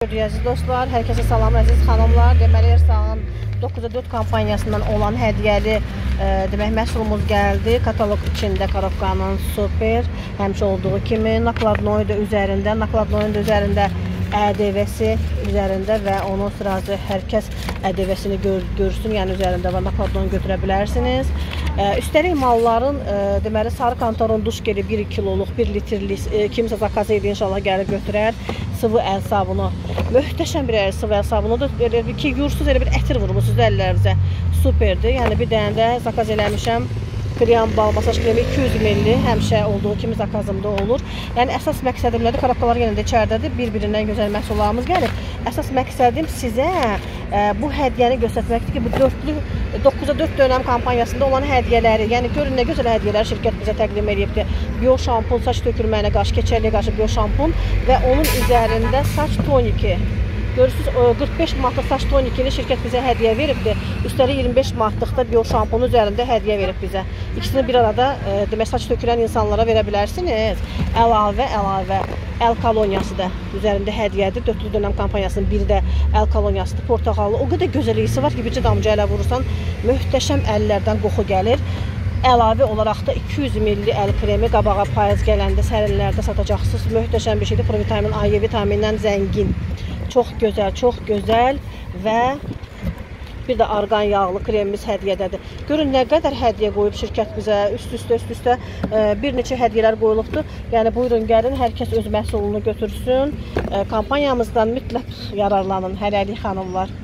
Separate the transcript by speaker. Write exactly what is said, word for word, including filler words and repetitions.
Speaker 1: Əziz dostlar, hər kəsə salam, əziz xanımlar. Deməli, Ersağın doqquza dörd kampaniyasından olan hədiyyəli e, demək məhsulumuz gəldi. Katalog içində Karovkanın super, həmçə olduğu kimi nakladnoy da üzərində, nakladnoyun da üzərində Ə D V-si üzərində və onun sırası hər kəs Ə D V-sini gör, görsün, yəni üzərində və nakladnoyu götürə bilərsiniz. E, üstəlik malların e, deməli sarı kantaron duş geli bir kiloluq, bir litrlik e, kimsə zakaz edin, inşallah gəlib götürər. Sıvı əl sabunu, möhtəşəm bir əl sıvı əl sabunudur. Elə bir ki, yursuz elə bir ətir vurmusunuz əllərinizə. Superdir. Yəni bir dənə də zakaz eləmişəm. Krem bal masaj kremi iki yüz milli, həmişə olduğu kimi zakazımda olur. Yəni əsas məqsədim nədir? Karovkalar yenə də içərdədir. Bir-birindən gözəl məhsullarımız gəlir. Əsas məqsədim sizə e, bu hədiyyəni göstərməkdir ki, bu dördlü doqquza dörd dönəm kampaniyasında olan hədiyyələri, yəni görün nə gözəl hədiyyələr şirkət bizə təqdim edibdir. Bio şampun, saç tökülməyinə qarşı, keçərliyə qarşı bio şampun və onun üzərində saç toniki. Görürsünüz, qırx beş manatlıq saç tonikini şirkət bizə hədiyyə veribdir. Üstəlik iyirmi beş manatlıqda bio şampunun üzərində hədiyyə verib bizə. İkisini bir arada e, demək saç tökülən insanlara verə bilərsiniz. Əlavə, əlavə əl koloniyası da üzərində hədiyyədir. Dördlü dönəm kampaniyasının biri də əl koloniyasıdır, portağallı. O qədər gözəl iyisi var ki, bircə damcı ələ vurursan, möhtəşəm əllərdən qoxu gəlir. Əlavə olaraq da iki yüz milli əl kremi qabağa payız gələndə sərinlərdə satacaqsınız. Möhtəşəm bir şeydir. Provitamin A, E vitamindən zəngin. Çox gözəl, çox gözəl və bir də arqan yağlı kremimiz hədiyyədədir. Görün nə qədər hədiyyə qoyub şirkət bizə, üst-üstə, üst-üstə bir neçə hədiyyələr qoyulubdur. Yəni buyurun gəlin, hər kəs öz məhsulunu götürsün. Kampanyamızdan mütləq yararlanın, hələlik xanımlar.